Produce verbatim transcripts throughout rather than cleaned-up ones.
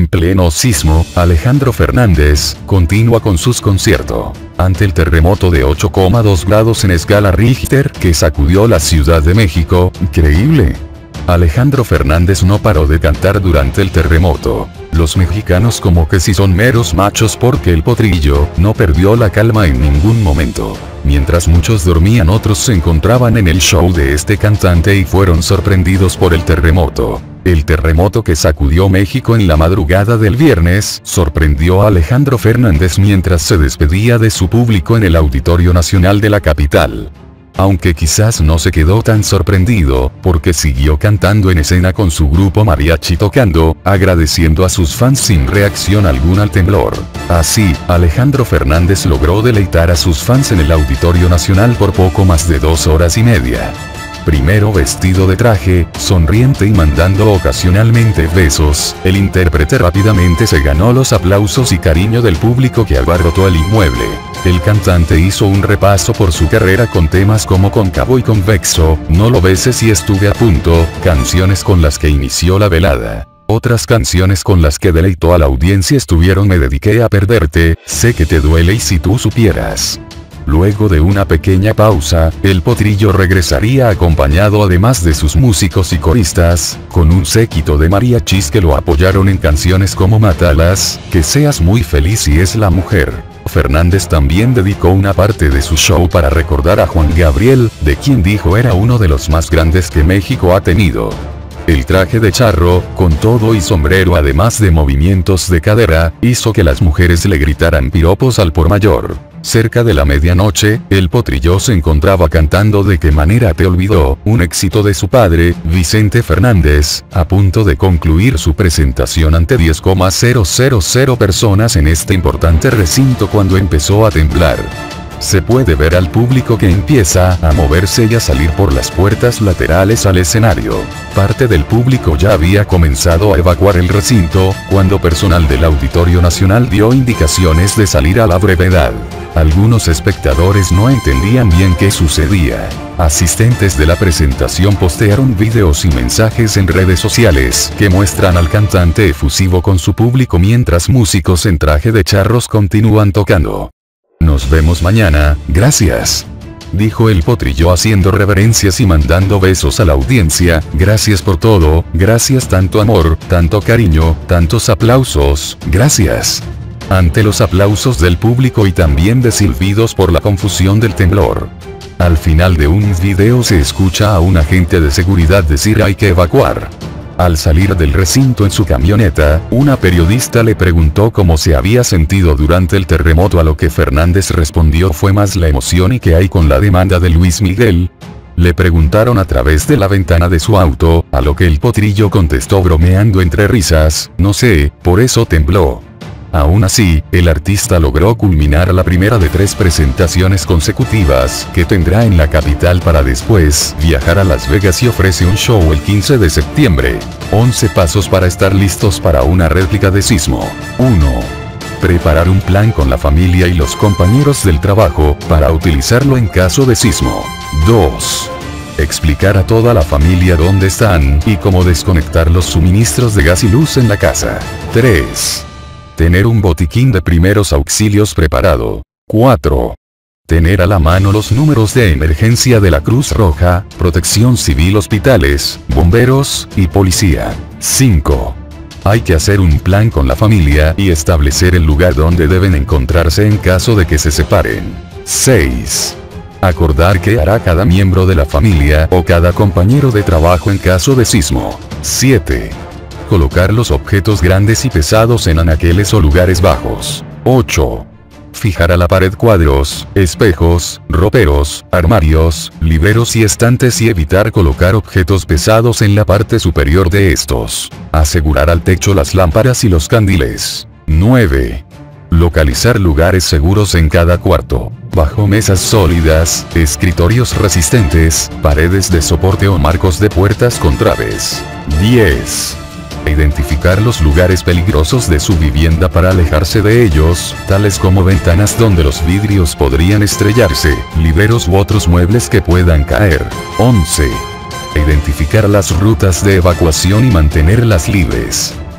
En pleno sismo, Alejandro Fernández continúa con sus conciertos. Ante el terremoto de ocho coma dos grados en escala Richter que sacudió la Ciudad de México, increíble. Alejandro Fernández no paró de cantar durante el terremoto. Los mexicanos como que si son meros machos porque el potrillo no perdió la calma en ningún momento. Mientras muchos dormían, otros se encontraban en el show de este cantante y fueron sorprendidos por el terremoto. El terremoto que sacudió México en la madrugada del viernes sorprendió a Alejandro Fernández mientras se despedía de su público en el Auditorio Nacional de la capital. Aunque quizás no se quedó tan sorprendido, porque siguió cantando en escena con su grupo mariachi tocando, agradeciendo a sus fans sin reacción alguna al temblor. Así, Alejandro Fernández logró deleitar a sus fans en el Auditorio Nacional por poco más de dos horas y media. Primero vestido de traje, sonriente y mandando ocasionalmente besos, el intérprete rápidamente se ganó los aplausos y cariño del público que abarrotó el inmueble. El cantante hizo un repaso por su carrera con temas como Cóncavo y Convexo, No lo beses y Estuve a punto, canciones con las que inició la velada. Otras canciones con las que deleitó a la audiencia estuvieron Me dediqué a perderte, Sé que te duele y Si tú supieras. Luego de una pequeña pausa, el potrillo regresaría acompañado además de sus músicos y coristas, con un séquito de mariachis que lo apoyaron en canciones como Mátalas, Que seas muy feliz y Es la mujer. Fernández también dedicó una parte de su show para recordar a Juan Gabriel, de quien dijo era uno de los más grandes que México ha tenido. El traje de charro, con todo y sombrero además de movimientos de cadera, hizo que las mujeres le gritaran piropos al por mayor. Cerca de la medianoche, el potrillo se encontraba cantando De qué manera te olvidó, un éxito de su padre, Vicente Fernández, a punto de concluir su presentación ante diez coma cero cero cero personas en este importante recinto cuando empezó a temblar. Se puede ver al público que empieza a moverse y a salir por las puertas laterales al escenario. Parte del público ya había comenzado a evacuar el recinto, cuando personal del Auditorio Nacional dio indicaciones de salir a la brevedad. Algunos espectadores no entendían bien qué sucedía. Asistentes de la presentación postearon videos y mensajes en redes sociales que muestran al cantante efusivo con su público mientras músicos en traje de charros continúan tocando. Nos vemos mañana, gracias. Dijo el potrillo haciendo reverencias y mandando besos a la audiencia, gracias por todo, gracias tanto amor, tanto cariño, tantos aplausos, gracias. Ante los aplausos del público y también de silbidos por la confusión del temblor. Al final de un video se escucha a un agente de seguridad decir hay que evacuar. Al salir del recinto en su camioneta, una periodista le preguntó cómo se había sentido durante el terremoto, a lo que Fernández respondió fue más la emoción y qué hay con la demanda de Luis Miguel. Le preguntaron a través de la ventana de su auto, a lo que el potrillo contestó bromeando entre risas, no sé, por eso tembló. Aún así, el artista logró culminar la primera de tres presentaciones consecutivas que tendrá en la capital para después viajar a Las Vegas y ofrece un show el quince de septiembre. once pasos para estar listos para una réplica de sismo. uno. Preparar un plan con la familia y los compañeros del trabajo para utilizarlo en caso de sismo. dos. Explicar a toda la familia dónde están y cómo desconectar los suministros de gas y luz en la casa. tres. Tener un botiquín de primeros auxilios preparado. cuatro. Tener a la mano los números de emergencia de la Cruz Roja, Protección Civil, hospitales, bomberos y policía. cinco. Hay que hacer un plan con la familia y establecer el lugar donde deben encontrarse en caso de que se separen. seis. Acordar qué hará cada miembro de la familia o cada compañero de trabajo en caso de sismo. siete. Colocar los objetos grandes y pesados en anaqueles o lugares bajos. ocho. Fijar a la pared cuadros, espejos, roperos, armarios, liberos y estantes y evitar colocar objetos pesados en la parte superior de estos. Asegurar al techo las lámparas y los candiles. nueve. Localizar lugares seguros en cada cuarto. Bajo mesas sólidas, escritorios resistentes, paredes de soporte o marcos de puertas con traves. diez. Identificar los lugares peligrosos de su vivienda para alejarse de ellos, tales como ventanas donde los vidrios podrían estrellarse, liberos u otros muebles que puedan caer. once. Identificar las rutas de evacuación y mantenerlas libres.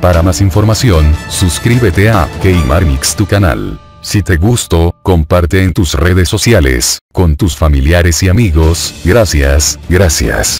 Para más información, suscríbete a Keimar Mix tu canal. Si te gustó, comparte en tus redes sociales, con tus familiares y amigos. Gracias, gracias.